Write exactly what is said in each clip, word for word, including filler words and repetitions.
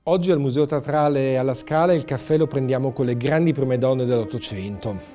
Oggi al Museo Teatrale alla Scala il caffè lo prendiamo con le grandi prime donne dell'Ottocento.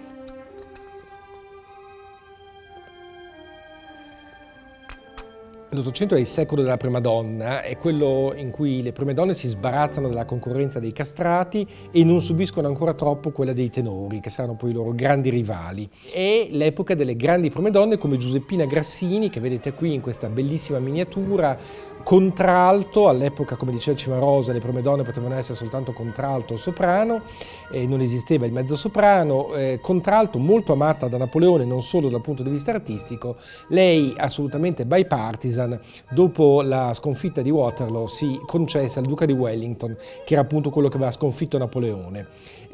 L'Ottocento è il secolo della prima donna, è quello in cui le prime donne si sbarazzano dalla concorrenza dei castrati e non subiscono ancora troppo quella dei tenori, che saranno poi i loro grandi rivali. È l'epoca delle grandi prime donne come Giuseppina Grassini, che vedete qui in questa bellissima miniatura, contralto. All'epoca, come diceva Cimarosa, le prime donne potevano essere soltanto contralto o soprano, eh, non esisteva il mezzosoprano. Eh, contralto, molto amata da Napoleone, non solo dal punto di vista artistico. Lei assolutamente bipartisan. Dopo la sconfitta di Waterloo si concesse al duca di Wellington, che era appunto quello che aveva sconfitto Napoleone.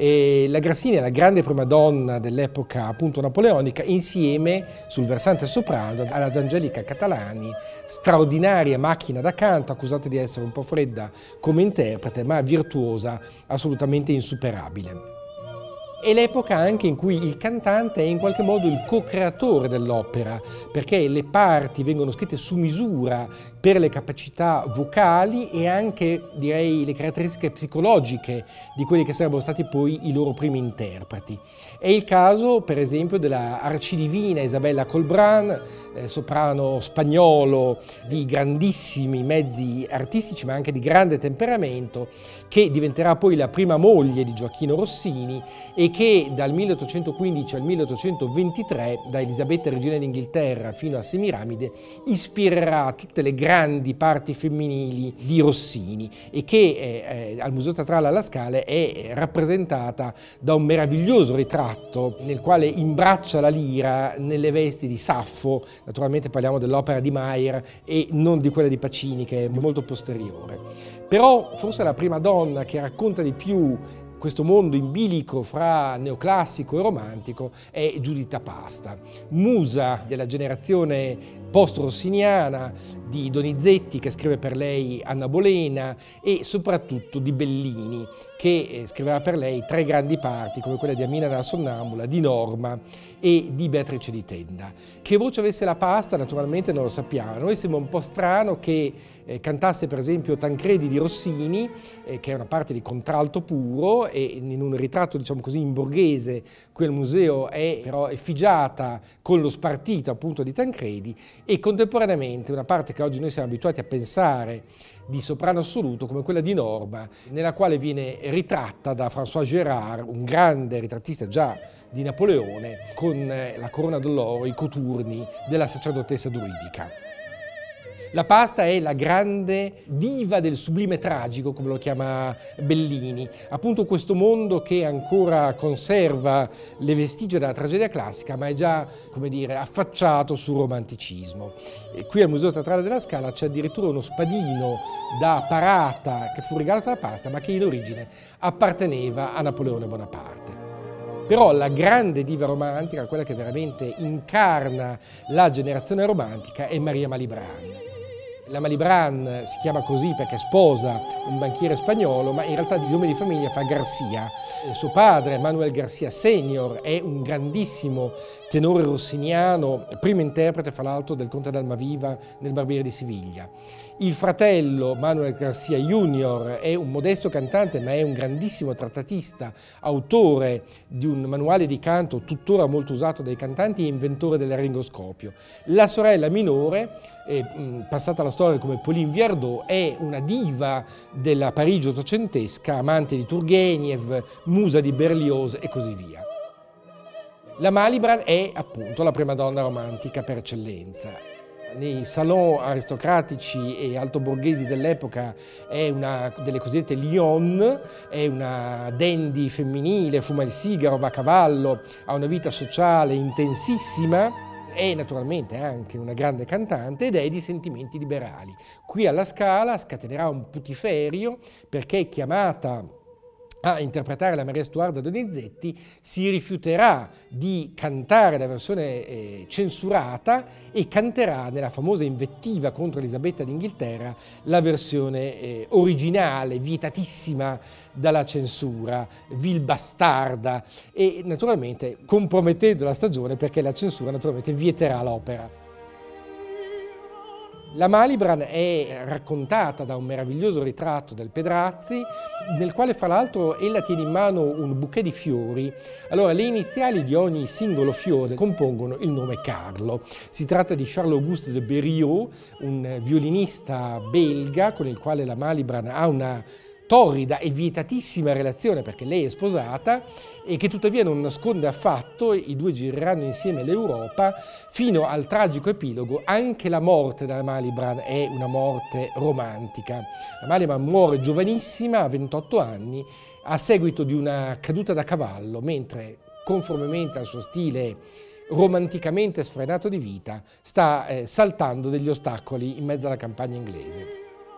E la Grassini è la grande prima donna dell'epoca appunto napoleonica, insieme sul versante soprano ad Angelica Catalani, straordinaria macchina da canto, accusata di essere un po' fredda come interprete, ma virtuosa, assolutamente insuperabile. È l'epoca anche in cui il cantante è in qualche modo il co-creatore dell'opera, perché le parti vengono scritte su misura per le capacità vocali e anche, direi, le caratteristiche psicologiche di quelli che sarebbero stati poi i loro primi interpreti. È il caso, per esempio, della arcidivina Isabella Colbran, eh, soprano spagnolo di grandissimi mezzi artistici, ma anche di grande temperamento, che diventerà poi la prima moglie di Gioacchino Rossini e che dal milleottocentoquindici al milleottocentoventitré, da Elisabetta Regina d'Inghilterra fino a Semiramide, ispirerà tutte le grandi parti femminili di Rossini e che eh, al Museo Teatrale alla Scala è rappresentata da un meraviglioso ritratto nel quale imbraccia la lira nelle vesti di Saffo. Naturalmente parliamo dell'opera di Maier e non di quella di Pacini, che è molto posteriore. Però forse la prima donna che racconta di più questo mondo in bilico fra neoclassico e romantico è Giuditta Pasta, musa della generazione post-rossiniana, di Donizetti, che scrive per lei Anna Bolena, e soprattutto di Bellini, che scriverà per lei tre grandi parti come quella di Amina la Sonnambula, di Norma e di Beatrice di Tenda. Che voce avesse la Pasta naturalmente non lo sappiamo. A noi sembra un po' strano che eh, cantasse per esempio Tancredi di Rossini, eh, che è una parte di contralto puro, e in un ritratto, diciamo così, in borghese qui al museo è però effigiata con lo spartito appunto di Tancredi, e contemporaneamente una parte che oggi noi siamo abituati a pensare di soprano assoluto come quella di Norma, nella quale viene ritratta da François Gérard, un grande ritrattista già di Napoleone, con la corona d'oro, i coturni della sacerdotessa druidica. La Pasta è la grande diva del sublime tragico, come lo chiama Bellini, appunto questo mondo che ancora conserva le vestigia della tragedia classica, ma è già, come dire, affacciato sul romanticismo. E qui al Museo Teatrale della Scala c'è addirittura uno spadino da parata che fu regalato alla Pasta, ma che in origine apparteneva a Napoleone Bonaparte. Però la grande diva romantica, quella che veramente incarna la generazione romantica, è Maria Malibran. La Malibran si chiama così perché sposa un banchiere spagnolo, ma in realtà di nome di famiglia fa Garcia. Suo padre, Manuel Garcia Senior, è un grandissimo tenore rossiniano, primo interprete fra l'altro del Conte d'Almaviva nel Barbiere di Siviglia. Il fratello, Manuel Garcia Junior, è un modesto cantante, ma è un grandissimo trattatista, autore di un manuale di canto tuttora molto usato dai cantanti e inventore del laringoscopio. La sorella minore, eh, passata alla storia come Pauline Viardot, è una diva della Parigi ottocentesca, amante di Turgenev, musa di Berlioz e così via. La Malibran è appunto la prima donna romantica per eccellenza. Nei salon aristocratici e altoborghesi dell'epoca è una delle cosiddette Lyon, è una dandy femminile, fuma il sigaro, va a cavallo, ha una vita sociale intensissima, è naturalmente anche una grande cantante ed è di sentimenti liberali. Qui alla Scala scatenerà un putiferio perché è chiamata a interpretare la Maria Stuarda Donizetti, si rifiuterà di cantare la versione eh, censurata e canterà nella famosa invettiva contro Elisabetta d'Inghilterra la versione eh, originale, vietatissima dalla censura, vil bastarda, e naturalmente compromettendo la stagione perché la censura naturalmente vieterà l'opera. La Malibran è raccontata da un meraviglioso ritratto del Pedrazzi, nel quale fra l'altro ella tiene in mano un bouquet di fiori. Allora, le iniziali di ogni singolo fiore compongono il nome Carlo. Si tratta di Charles-Auguste de Berriot, un violinista belga con il quale la Malibran ha una torrida e vietatissima relazione, perché lei è sposata, e che tuttavia non nasconde affatto. I due gireranno insieme l'Europa fino al tragico epilogo. Anche la morte della Malibran è una morte romantica. La Malibran muore giovanissima, a ventotto anni, a seguito di una caduta da cavallo, mentre, conformemente al suo stile romanticamente sfrenato di vita, sta eh, saltando degli ostacoli in mezzo alla campagna inglese.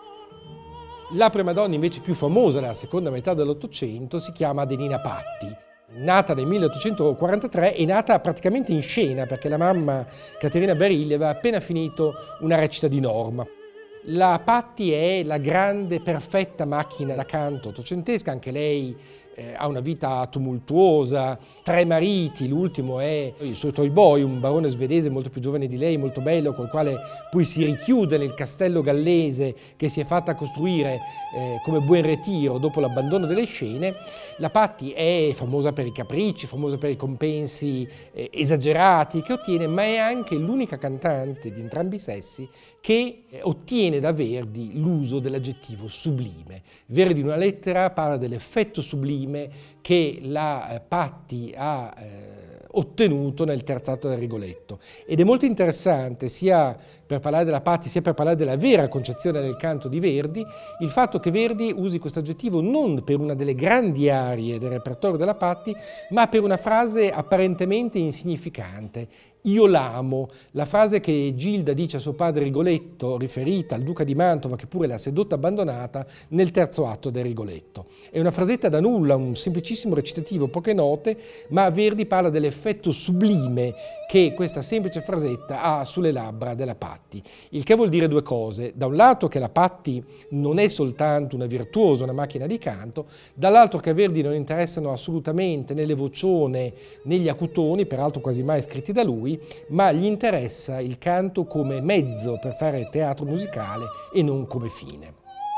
La prima donna invece più famosa nella seconda metà dell'Ottocento si chiama Adelina Patti. Nata nel milleottocentoquarantatré, è nata praticamente in scena, perché la mamma, Caterina Barilli, aveva appena finito una recita di Norma. La Patti è la grande, perfetta macchina da canto ottocentesca, anche lei eh, ha una vita tumultuosa, tre mariti, l'ultimo è il suo toy boy, un barone svedese molto più giovane di lei, molto bello, col quale poi si richiude nel castello gallese che si è fatta costruire eh, come buon ritiro dopo l'abbandono delle scene. La Patti è famosa per i capricci, famosa per i compensi eh, esagerati che ottiene, ma è anche l'unica cantante di entrambi i sessi che eh, ottiene da Verdi l'uso dell'aggettivo sublime. Verdi in una lettera parla dell'effetto sublime che la eh, Patti ha eh, ottenuto nel terzato del Rigoletto. Ed è molto interessante, sia per parlare della Patti sia per parlare della vera concezione del canto di Verdi, il fatto che Verdi usi questo aggettivo non per una delle grandi arie del repertorio della Patti, ma per una frase apparentemente insignificante. Io l'amo, la frase che Gilda dice a suo padre Rigoletto, riferita al duca di Mantova che pure l'ha sedotta abbandonata nel terzo atto del Rigoletto. È una frasetta da nulla, un semplicissimo recitativo, poche note, ma Verdi parla dell'effetto sublime che questa semplice frasetta ha sulle labbra della Patti. Il che vuol dire due cose: da un lato che la Patti non è soltanto una virtuosa, una macchina di canto, dall'altro che a Verdi non interessano assolutamente né le vocione né gli acutoni, peraltro quasi mai scritti da lui, ma gli interessa il canto come mezzo per fare teatro musicale e non come fine.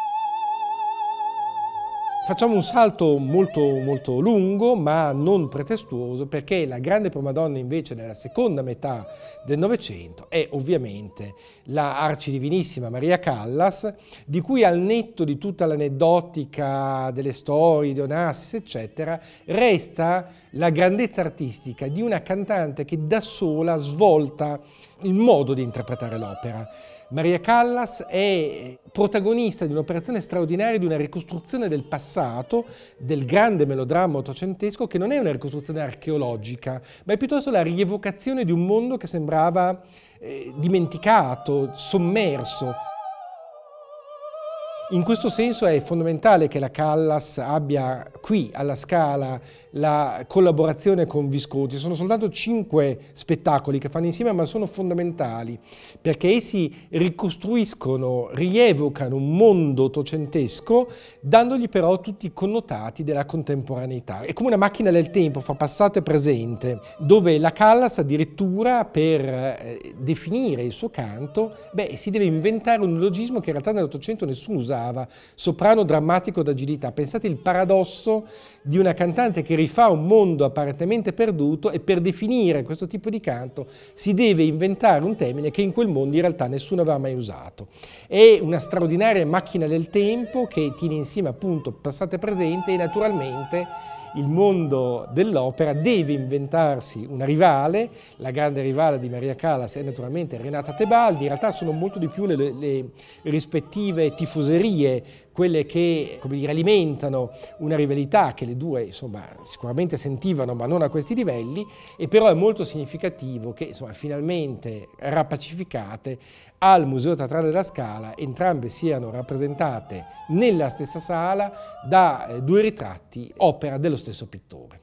Facciamo un salto molto, molto lungo, ma non pretestuoso, perché la grande prima donna invece nella seconda metà del Novecento è ovviamente la arcidivinissima Maria Callas, di cui, al netto di tutta l'aneddotica delle storie di Onassis, eccetera, resta la grandezza artistica di una cantante che da sola svolta il modo di interpretare l'opera. Maria Callas è protagonista di un'operazione straordinaria, di una ricostruzione del passato, del grande melodramma ottocentesco, che non è una ricostruzione archeologica, ma è piuttosto la rievocazione di un mondo che sembrava eh, dimenticato, sommerso. In questo senso è fondamentale che la Callas abbia qui alla Scala la collaborazione con Visconti. Sono soltanto cinque spettacoli che fanno insieme, ma sono fondamentali perché essi ricostruiscono, rievocano un mondo ottocentesco, dandogli però tutti i connotati della contemporaneità. È come una macchina del tempo, fa passato e presente, dove la Callas addirittura per eh, definire il suo canto, beh, si deve inventare un neologismo che in realtà nell'Ottocento nessuno usava. Soprano drammatico d'agilità. Pensate il paradosso di una cantante che rifà un mondo apparentemente perduto e per definire questo tipo di canto si deve inventare un termine che in quel mondo in realtà nessuno aveva mai usato. È una straordinaria macchina del tempo che tiene insieme appunto passato e presente, e naturalmente il mondo dell'opera deve inventarsi una rivale. La grande rivale di Maria Callas è naturalmente Renata Tebaldi. In realtà sono molto di più le, le rispettive tifoserie quelle che, come dire, alimentano una rivalità che le due insomma sicuramente sentivano, ma non a questi livelli, e però è molto significativo che insomma finalmente rapacificate al Museo Teatrale della Scala entrambe siano rappresentate nella stessa sala da eh, due ritratti opera dello stesso pittore.